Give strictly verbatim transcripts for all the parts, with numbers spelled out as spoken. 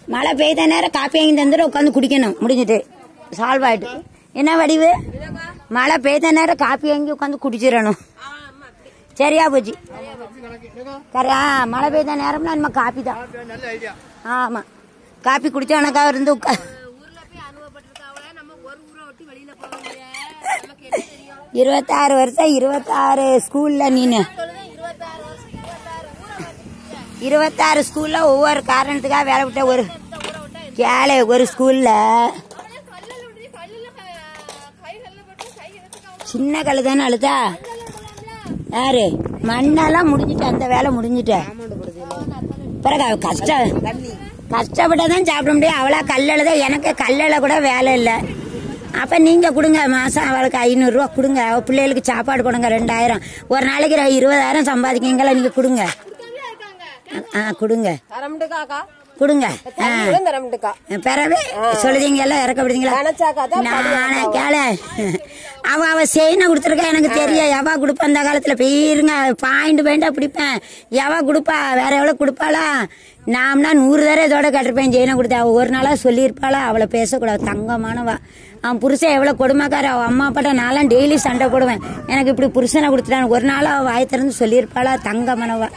மழை பெய்த நேரம் காப்பி வாங்கி தந்துட்டு உட்காந்து குடிக்கணும். முடிஞ்சிட்டு சால்வ் ஆயிட்டு. என்ன வடிவு? மழை பெய்த நேரம் காப்பி வாங்கி உட்காந்து குடிச்சிடணும். சரியா போச்சு. கரையா மழை பெய்த நேரம்னா நம்ம காப்பி தான். ஆமா, காப்பி குடிச்சா எனக்கா இருந்து உட்கா இருபத்தாறு வருஷம் இருபத்தாறு ஸ்கூல்ல நீனு இருபத்தாறு ஸ்கூல்ல ஒவ்வொரு காரணத்துக்காக வேலை விட்ட ஒரு கேளு. ஒரு ஸ்கூல்ல சின்ன கல்லு தானே அழுதா. யாரு மண்ணெல்லாம் முடிஞ்சிட்டு அந்த வேலை முடிஞ்சிட்ட பிறகு கஷ்டம் கஷ்டப்பட்டாதான் சாப்பிட முடியும். அவளா கல்லெழுத. எனக்கு கல்லெழ கூட வேலை இல்லை. அப்ப நீங்க கொடுங்க, மாசம் அவளுக்கு ஐநூறு ரூபா கொடுங்க. அவ பிள்ளைகளுக்கு சாப்பாடு கொடுங்க. ரெண்டாயிரம் ஒரு நாளைக்கு இருபதாயிரம் சம்பாதிக்கீங்களா நீங்க கொடுங்க. கொடுங்க கொடுங்க. பிறகு சொல்லுதீங்களா இறக்கப்படுதீங்களா? நானே கேள அவ அவ செயினை கொடுத்துருக்கா. எனக்கு தெரியும் எவா கொடுப்பா. அந்த காலத்துல போயிருங்க பாயிண்ட் பாயிண்டா பிடிப்பேன். எவா கொடுப்பா? வேற எவ்வளவு கொடுப்பாளா? நாம்னா நூறு தடவை இதோட கேட்டிருப்பேன் செயினை கொடுத்தா. அவ ஒரு நாளா சொல்லியிருப்பாளா? அவளை பேசக்கூடாது. தங்கமானவா. அவன் புருஷன் எவ்வளவு கொடுமைக்கார. அவ அம்மா அப்பாட்ட நான்லாம் டெய்லி சண்டை போடுவேன். எனக்கு இப்படி புருஷனை கொடுத்துட்டான். ஒரு நாளா அவ வாய் திறந்து சொல்லியிருப்பாளா? தங்கமானவா.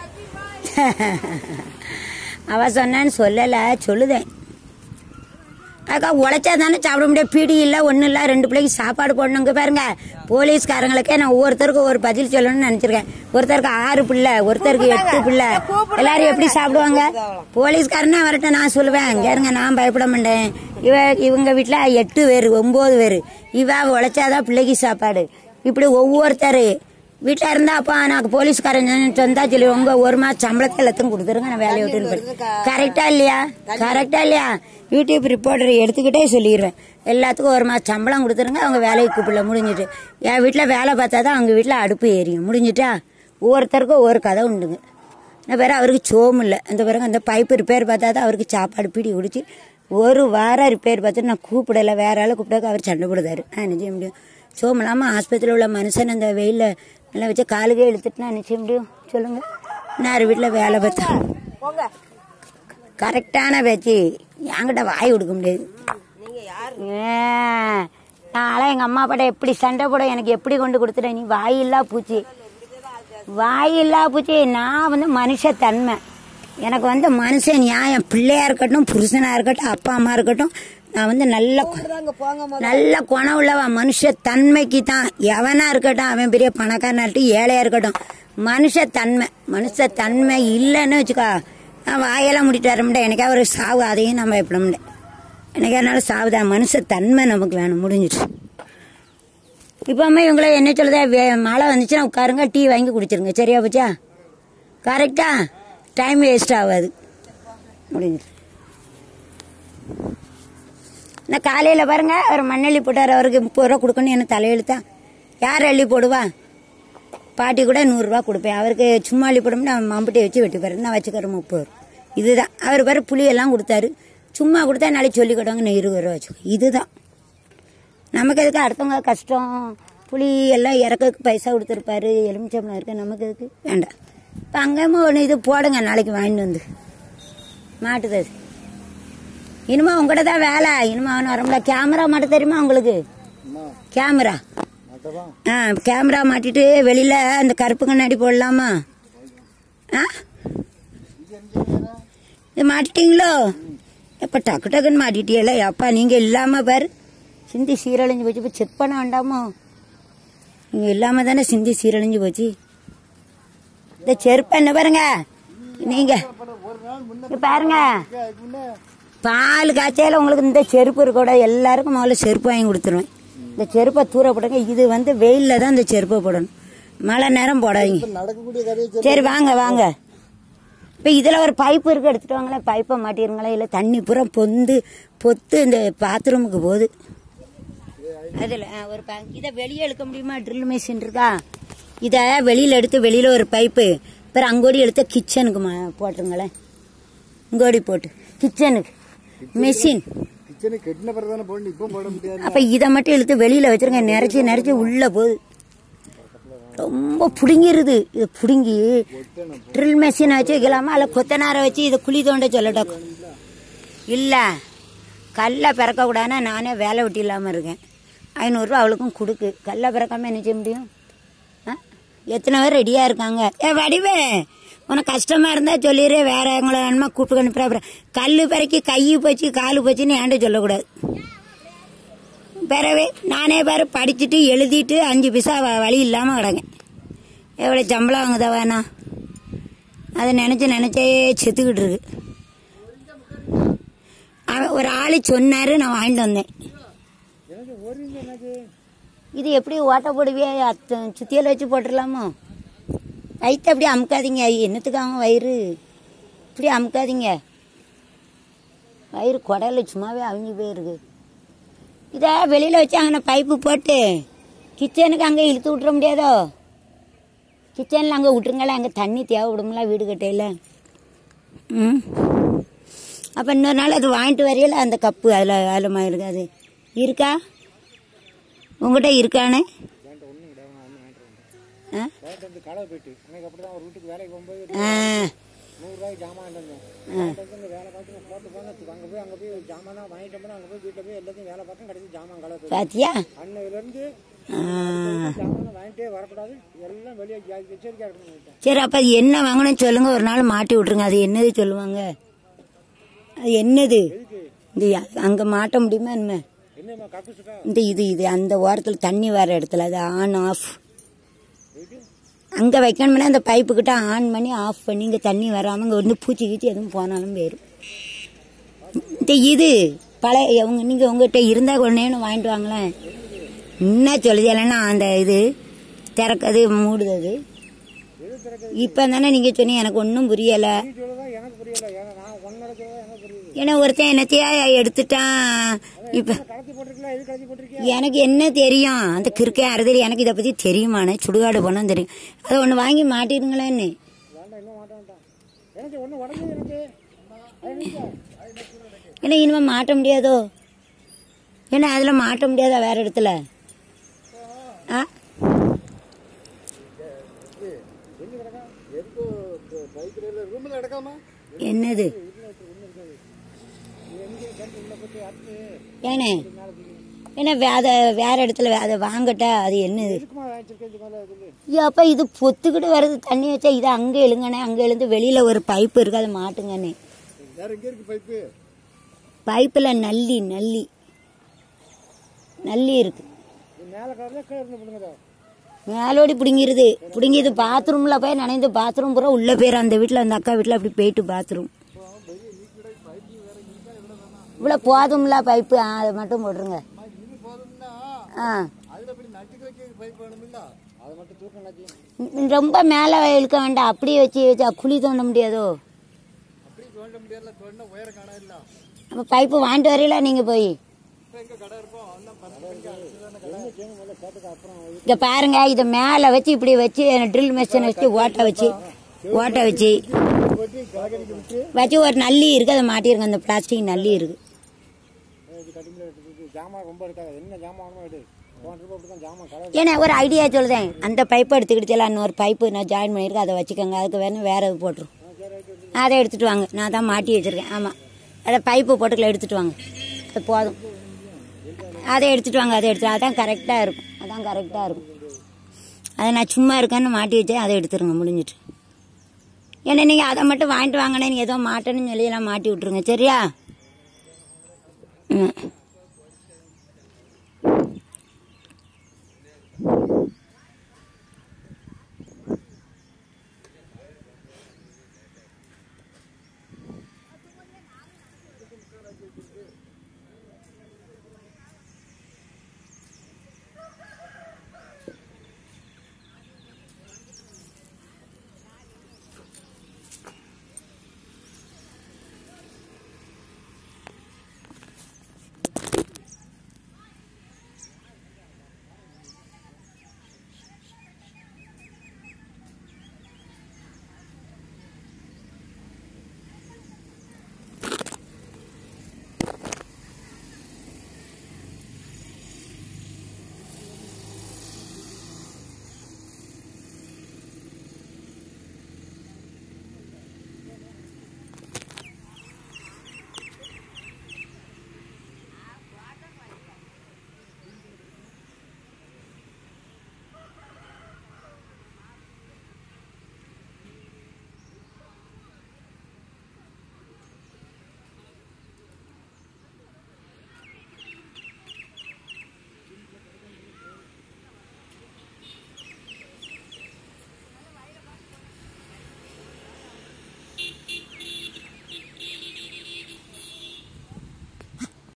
அவ சொன்னான்னு சொல்லல, சொல்லுதேன். அக்கா உழைச்சா தானே சாப்பிட முடியும். பீடி இல்ல ஒன்னும் இல்ல. ரெண்டு பிள்ளைக்கு சாப்பாடு போடணுங்க. பாருங்க போலீஸ்காரங்களுக்கே நான் ஒவ்வொருத்தருக்கும் ஒரு பதில் சொல்லணும்னு நினைச்சிருக்கேன். ஒருத்தருக்கு ஆறு பிள்ளை, ஒருத்தருக்கு எட்டு பிள்ளை. எல்லாரும் எப்படி சாப்பிடுவாங்க? போலீஸ்காரனே வரட்டும் நான் சொல்லுவேன். இருங்க நான் பயப்பட மாட்டேன். இவ இவங்க வீட்டுல எட்டு பேரு ஒன்பது பேரு. இவ உழைச்சாதான் பிள்ளைக்கு சாப்பாடு. இப்படி ஒவ்வொருத்தரு வீட்டுல இருந்தா அப்பா எனக்கு போலீஸ்காரன் சொந்தா சொல்லி உங்க ஒரு மாசம் சம்பளத்தை எல்லாத்தையும் கொடுத்துருங்க. நான் வேலையை விட்டு கரெக்டா இல்லையா? கரெக்டா இல்லையா? யூடியூப் ரிப்போர்ட்டர் எடுத்துக்கிட்டே சொல்லிடுவேன். எல்லாத்துக்கும் ஒரு மாசம் சம்பளம் கொடுத்துருங்க. அவங்க வேலைக்கு கூப்பிடல. முடிஞ்சிட்டு என் வீட்டுல வேலை பார்த்தாதான் அவங்க வீட்டுல அடுப்பு ஏறியும். முடிஞ்சிட்டா ஒவ்வொருத்தருக்கும் ஒவ்வொரு கதை உண்டுங்க. இந்த பிறகு அவருக்கு சோம் இல்லை. அந்த பிறகு அந்த பைப்பு ரிப்பேர் பார்த்தாதான் அவருக்கு சாப்பாடு பீடி குடிச்சு ஒரு வாரம் ரிப்பேர் பார்த்துட்டு நான் கூப்பிடல. வேற ஆளை கூப்பிட்டாக்க அவர் சண்டை போடுதாரு. நான் என்ன செய்ய முடியும்? சோம் இல்லாம ஆஸ்பத்திரியில் உள்ள மனுஷன் அந்த வெயில நல்லா வச்சு காலுக்கே இழுத்துட்டுனா என்ன செய்ய முடியும் சொல்லுங்க? நான் வீட்டில் வேலை பார்த்தேன். கரெக்டான பேச்சு. என்கிட்ட வாய் கொடுக்க முடியாது. நாளா எங்க அம்மா அப்பாட்ட எப்படி சண்டை போட எனக்கு எப்படி கொண்டு கொடுத்துட்டேன். நீ வாயில்லா பூச்சி, வாயில்லா பூச்சி. நான் வந்து மனுஷ தன்மை. எனக்கு வந்து மனுஷன் நியாயம். பிள்ளையா இருக்கட்டும், புருஷனா இருக்கட்டும், அப்பா அம்மா இருக்கட்டும், நான் வந்து நல்ல நல்ல குணம் உள்ளவா. மனுஷ தன்மைக்கு தான். எவனா இருக்கட்டும், அவன் பெரிய பணக்காரனா இருக்கட்டும், ஏழையா இருக்கட்டும், மனுஷ தன்மை. மனுஷ தன்மை இல்லைன்னு வச்சுக்கோ, நான் வாயெல்லாம் முடிட்டு வர முடியாது. எனக்கா ஒரு சாவு, அதையும் நம்ம எப்பட முடியாது. எனக்கு அதனால சாவுதான். மனுஷ தன்மை நமக்கு வேணும். முடிஞ்சிட்டு இப்பவுமே இவங்கள என்ன சொல்லுதா? மழை வந்துச்சுன்னா உட்காருங்க, டீ வாங்கி குடிச்சிருங்க. சரியா போச்சா? கரெக்டா? டைம் வேஸ்ட் ஆகாது. முடிஞ்சிட்டு நான் காலையில பாருங்க அவர் மண்ணள்ளி போட்டார். அவருக்கு முப்பது ரூபா கொடுக்கணும். எனக்கு தலையெழுத்தா? யார் அள்ளி போடுவா? பாட்டி கூட நூறு ரூபா கொடுப்பேன். அவருக்கு சும்மா அள்ளி போடணும்னா மம்பட்டியை வச்சு வெட்டி பாரு. நான் வச்சுக்கிறேன் முப்பது ரூபா. இதுதான் அவர் பாரு. புளியெல்லாம் கொடுத்தாரு. சும்மா கொடுத்தா நாளைக்கு சொல்லி கொடுவாங்க. நான் இருபது ரூபா வச்சுக்கோ. இதுதான் நமக்கு எதுக்கு அடுத்தவங்க கஷ்டம். புளி எல்லாம் இறக்கக்கு பைசா கொடுத்துருப்பாரு. எலுமிச்சம்பளம் இருக்கு. நமக்கு எதுக்கு? வேண்டாம். இப்போ அங்கேயுமே ஒன்று இது போடுங்க. நாளைக்கு வாங்கிட்டு வந்து மாட்டுது. இனிமே உங்ககிட்ட தான் வேலை. இனிமே அவனு வரமுடில. கேமரா மாட்ட தெரியுமா உங்களுக்கு? கேமரா ஆ கேமரா மாட்டிட்டு வெளியில அந்த கருப்பு கண்ணாடி போடலாமா? ஆ இது மாட்டிட்டீங்களோ? எப்ப டக்கு டக்குன்னு மாட்டிட்டீங்களா? அப்பா நீங்க இல்லாம பாரு சிந்தி சீரழிஞ்சு போச்சு. இப்போ செக் பண்ண வேண்டாமோ? நீங்க இல்லாம தானே சிந்தி சீரழிஞ்சு போச்சு. இந்த செருப்பு என்ன பாருங்க. நீங்க பாருங்க, பால் காய்ச்சல உங்களுக்கு இந்த செருப்பு இருக்க. எல்லாருக்கும் முதல்ல செருப்பு வாங்கி கொடுத்துருவேன். இந்த செருப்பை தூர போடுங்க. இது வந்து வெயில்ல தான் இந்த செருப்பை போடணும். மழை நேரம் போடாதீங்க. சரி வாங்க வாங்க. இப்ப இதுல ஒரு பைப்பு இருக்கு. எடுத்துட்டு வாங்களே. பைப்பை மாட்டிருங்களா? இல்ல தண்ணி பூரா பொந்து பொத்து இந்த பாத்ரூமுக்கு போகுது. அதுல ஒரு இதை வெளியே எடுக்க முடியுமா? ட்ரில் மிஷின் இருக்கா? இத வெளியில எடுத்து வெளியில ஒரு பைப்பு பிற அங்கோடி எடுத்து கிச்சனுக்கு போட்டுருங்களேன். இங்கோடி போட்டு கிச்சனுக்கு மெஷின். அப்ப இதை மட்டும் இழுத்து வெளியில வச்சிருங்க. நிறைச்சி நிறைச்சி உள்ள போகுது. ரொம்ப புடுங்கிருது. இது புடுங்கி ட்ரில் மெஷினை வச்சு வைக்கலாமா? அல்ல கொத்தனாரை வச்சு இதை குழி தோண்ட சொல்லட்டா? இல்லை கல்லை பிறக்கக்கூடாதுன்னா நானே வேலை வெட்டி இல்லாமல் இருக்கேன். ஐநூறுரூவா அவளுக்கும் கொடுக்கு. கல்லை பிறக்காமல் என்ன செய்ய முடியும்? ஆ எத்தனை பேர் ரெடியாக இருக்காங்க. ஏ வடிவே, உனக்கு கஷ்டமாக இருந்தால் சொல்லிடு, வேற எங்களை வேணுமா கூப்பிட்டு அனுப்புகிறேன். கல் பிறக்கி கை போச்சு காலு போச்சுன்னு ஏன்ட்டு சொல்லக்கூடாது. பிறவே நானே பேர் படிச்சுட்டு எழுதிட்டு அஞ்சு பைசா வழி இல்லாமல் கிடங்க. எவ்வளோ சம்பளம் வாங்குதா வேணா, அதை நினச்சி நினச்சே செத்துக்கிட்டு இருக்கு. அவன் ஒரு ஆள் சொன்னார், நான் வாங்கிட்டு வந்தேன். இது எப்படி ஓட்ட போடுவியா? சுத்தியில் வச்சு போட்டுடலாமோ? வயிற்று அப்படியே அமுக்காதீங்க. என்னத்துக்காக வயிறு இப்படி அமுக்காதீங்க. வயிறு குடல சும்மாவே அவிஞ்சு போயிருக்கு. இதை வெளியில் வச்சு அங்கே பைப்பு போட்டு கிச்சனுக்கு அங்கே இழுத்து விட்டுற முடியாதோ? கிச்சனில் அங்கே விட்டுருங்களேன், அங்கே தண்ணி தேவைப்படுங்களா வீடு கட்டையில். ம் அப்போ இன்னொரு நாள் அது வாங்கிட்டு வரையில அந்த கப்பு அதில் அதில் இருக்காது. இருக்கா உங்கள்கிட்ட இருக்கானே? ஆ பாத்தியா? சரி, அப்ப அது என்ன வாங்கணும்னு சொல்லுங்க, ஒரு நாள் மாட்டி விட்டுருங்க. அது என்னது சொல்லுவாங்க? அது என்னது? இந்த அங்க மாட்ட முடியுமா என்ன? இந்த இது இது அந்த ஓரத்தில் தண்ணி வர இடத்துல அது ஆன் ஆஃப் அங்கே வைக்கணும்னா அந்த பைப்பு கிட்ட ஆன் பண்ணி ஆஃப் பண்ணி இங்கே தண்ணி வராமல் இங்கே வந்து பூச்சி கீச்சி எதுவும் போனாலும் போயிடும். இந்த இது பழைய உங்க நீங்கள் உங்கள்கிட்ட இருந்தால் ஒன்றேன்னு வாங்கிட்டு வாங்களேன். என்ன சொல்லுது இல்லைன்னா அந்த இது திறக்கிறது மூடுது. இப்போ தானே நீங்கள் சொன்னீங்க, எனக்கு ஒன்றும் புரியலை. ஏன்னா ஒருத்தன் என்னத்தையா எடுத்துட்டான். இப்போ எனக்கு என்ன தெரியும்? அந்த கிறுக்கே அறுதல் எனக்கு இதை பற்றி தெரியுமாண்ணே? சுடுகாடு போனால் தெரியும். அதை ஒன்று வாங்கி மாட்டிடுங்களேன்னு. ஏன்னா இனிமேல் மாட்ட முடியாதோ? ஏன்னா அதில் மாட்ட முடியாதா வேற இடத்துல? ஆ என்னது? ஏனே ஏன்னா அதை வேற இடத்துல அதை வாங்கட்டா அது என்னது? அப்ப இது பொத்துக்கிட்டு வருது தண்ணி வச்சா. இது அங்கே எழுங்கண்ணே, அங்கே எழுந்து வெளியில ஒரு பைப்பு இருக்கு, அதை மாட்டுங்கண்ணே. பைப்புல நல்லி நல்லி நல்லி இருக்கு. மேலோடி பிடுங்கிருது பிடுங்கிது பாத்ரூம்ல போய் நனைந்து பாத்ரூம் பூரா உள்ள போயிரு. அந்த வீட்டுல அந்த அக்கா வீட்டுல அப்படி போயிட்டு பாத்ரூம் இவ்வளவு போதும்ல பைப்பு. அதை மட்டும் போட்டுருங்க. ரொம்ப மேல இழுக்க வேண்டாம், அப்படியே வச்சு வச்சா குழி தோண்ட முடியாதோ? அப்ப பைப்பு வாங்கிட்டு வரையில நீங்க போய் இங்க பாருங்க. இதை மேல வச்சு இப்படி வச்சு ட்ரில் மிஷின் வச்சு ஓட்ட வச்சு ஓட்ட வச்சு வச்சு ஒரு நல்லி இருக்கு, அதை மாட்டிருங்க. அந்த பிளாஸ்டிக் நல்லி இருக்கு. ஏன்னா ஒரு ஐடியா சொல்லுதேன். அந்த பைப்பை எடுத்துக்கிட்டு இன்னொரு பைப்பு நான் ஜாயின் பண்ணியிருக்கேன், அதை வச்சுக்கோங்க. அதுக்கு வேணும் வேற இது போட்டுரும். அதை எடுத்துட்டு வாங்க. நான் தான் மாட்டி வச்சிருக்கேன். ஆமாம், அதை பைப்பு போட்டுக்கல எடுத்துட்டு வாங்க. அது போதும். அதை எடுத்துட்டு வாங்க. அதை எடுத்து அதான் கரெக்டாக இருக்கும். அதான் கரெக்டாக இருக்கும். அதை நான் சும்மா இருக்கேன்னு மாட்டி வச்சேன். அதை எடுத்துருங்க, முடிஞ்சிட்டு. ஏன்னா நீங்கள் அதை மட்டும் வாங்கிட்டு வாங்கினே, நீங்கள் ஏதோ மாட்டேன்னு சொல்லி எல்லாம் மாட்டி விட்டுருங்க. சரியா? ம்